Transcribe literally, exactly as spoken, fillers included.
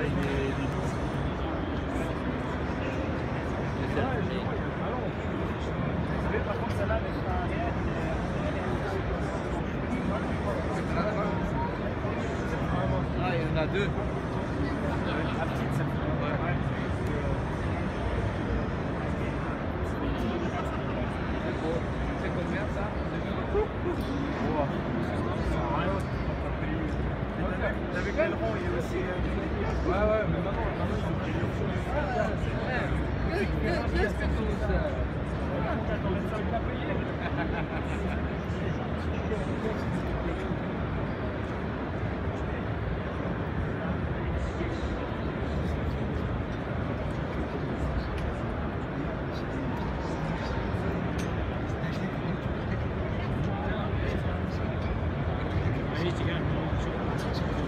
Par contre, celle-là, elle est pas arrière. Ah, il y en a deux. La petite, ça fait. Ouais, ouais. C'est combien ça? T'as vu quel rond il est aussi. Ouais, ouais, mais maintenant, qu'est-ce que c'est ça? Ton médecin l'a payé. I need to get